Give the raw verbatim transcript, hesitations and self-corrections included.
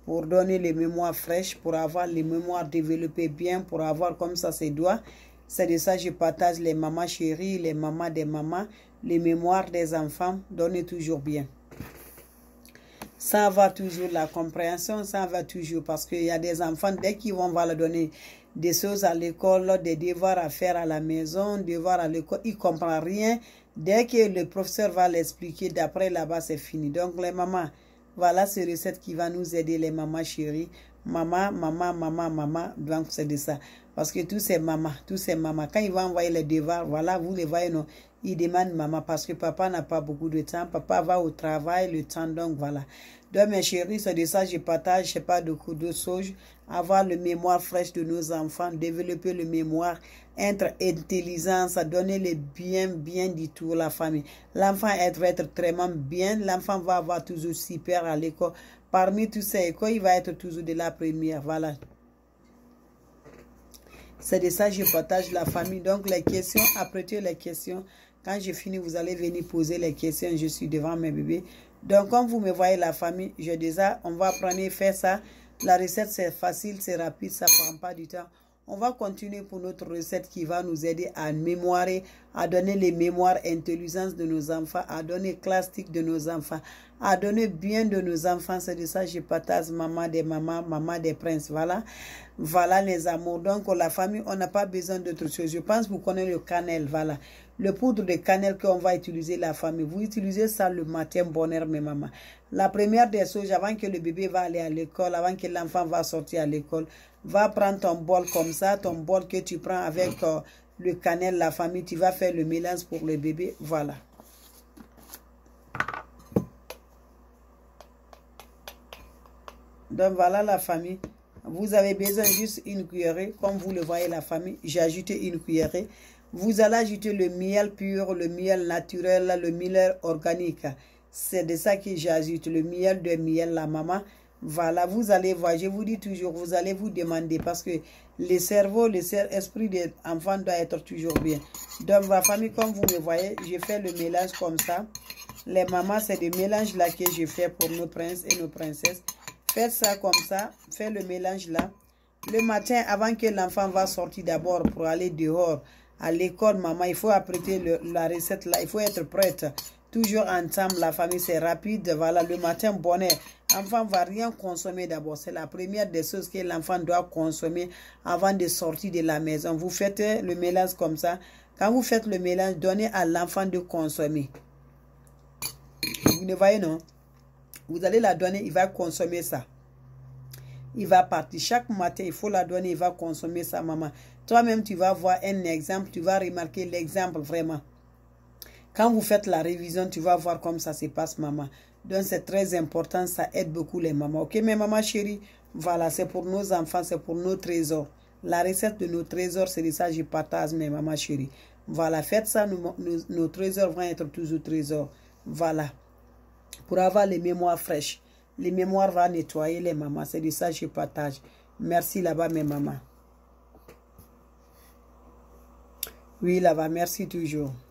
pour donner les mémoires fraîches, pour avoir les mémoires développées bien, pour avoir comme ça ses doigts. C'est de ça que je partage les mamans chéries, les mamans des mamans, les mémoires des enfants, donnez toujours bien. Ça va toujours la compréhension, ça va toujours parce qu'il y a des enfants, dès qu'ils vont va leur donner des choses à l'école, des devoirs à faire à la maison, des devoirs à l'école, ils ne comprennent rien. Dès que le professeur va l'expliquer, d'après là-bas, c'est fini. Donc les mamans, voilà ces recettes qui va nous aider, les mamans chéries. Maman, maman, maman, maman, donc c'est de ça. Parce que tous ces mamans, tous ces mamans, quand ils vont envoyer les devoirs, voilà, vous les voyez, non, ils demandent maman parce que papa n'a pas beaucoup de temps. Papa va au travail, le temps, donc voilà. Donc mes chéris, c'est de ça que je partage, je sais pas de coup de sauge, avoir le mémoire fraîche de nos enfants, développer le mémoire, être intelligent, ça donner le bien, bien du tout la famille. L'enfant va être très bien, l'enfant va avoir toujours super à l'école. Parmi tous ces écoles, il va être toujours de la première, voilà. C'est de ça que je partage la famille. Donc les questions, après les questions, quand je finis, vous allez venir poser les questions, je suis devant mes bébés. Donc, comme vous me voyez la famille, je déjà, on va apprendre à faire ça. La recette, c'est facile, c'est rapide, ça ne prend pas du temps. On va continuer pour notre recette qui va nous aider à mémoirer, à donner les mémoires intelligence de nos enfants, à donner classique de nos enfants, à donner bien de nos enfants. C'est de ça que je partage maman des mamans, maman des princes. Voilà, voilà les amours. Donc, la famille, on n'a pas besoin d'autre chose. Je pense que vous connaissez le cannelle, voilà. Le poudre de cannelle qu'on va utiliser la famille. Vous utilisez ça le matin, bonheur, mes mamans. La première des choses, avant que le bébé va aller à l'école, avant que l'enfant va sortir à l'école, va prendre ton bol comme ça, ton bol que tu prends avec euh, le cannelle, la famille, tu vas faire le mélange pour le bébé, voilà. Donc voilà la famille. Vous avez besoin juste une cuillerée, comme vous le voyez la famille, j'ai ajouté une cuillerée. Vous allez ajouter le miel pur, le miel naturel, le miel organique. C'est de ça que j'ajoute, le miel de miel, la maman. Voilà, vous allez voir, je vous dis toujours, vous allez vous demander parce que le cerveau, le esprit de l'enfant doit être toujours bien. Donc, ma famille, comme vous me voyez, je fais le mélange comme ça. Les mamans, c'est le mélange là que je fais pour nos princes et nos princesses. Faites ça comme ça, faites le mélange là. Le matin, avant que l'enfant va sortir d'abord pour aller dehors, à l'école, maman, il faut apprêter le, la recette là, il faut être prête. Toujours ensemble, la famille, c'est rapide. Voilà, le matin, bonheur. L'enfant ne va rien consommer d'abord. C'est la première des choses que l'enfant doit consommer avant de sortir de la maison. Vous faites le mélange comme ça. Quand vous faites le mélange, donnez à l'enfant de consommer. Vous ne voyez, non? Vous allez la donner, il va consommer ça. Il va partir. Chaque matin, il faut la donner, il va consommer ça, maman. Toi-même, tu vas voir un exemple, tu vas remarquer l'exemple vraiment. Quand vous faites la révision, tu vas voir comme ça se passe, maman. Donc, c'est très important, ça aide beaucoup les mamans. Ok, mes mamans chéries, voilà, c'est pour nos enfants, c'est pour nos trésors. La recette de nos trésors, c'est de ça que je partage, mes mamans chéries. Voilà, faites ça, nos, nos, nos trésors vont être toujours trésors. Voilà, pour avoir les mémoires fraîches. Les mémoires vont nettoyer les mamans, c'est de ça que je partage. Merci là-bas, mes mamans. Oui, là-bas, merci toujours.